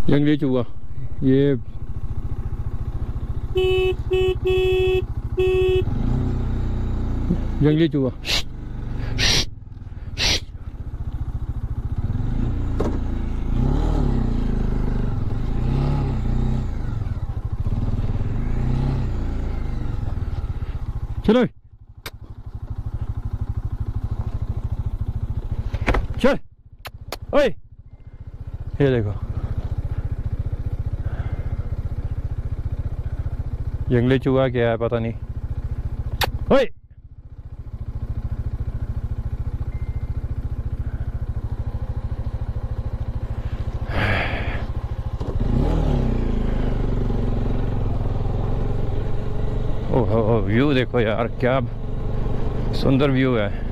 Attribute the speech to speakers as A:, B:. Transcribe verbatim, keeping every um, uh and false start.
A: जंगली चूहा ये जंगली चूहा चलो चल ओए ये देखो जंगली चूहा क्या है पता नहीं। ओए ओह व्यू देखो यार क्या सुंदर व्यू है।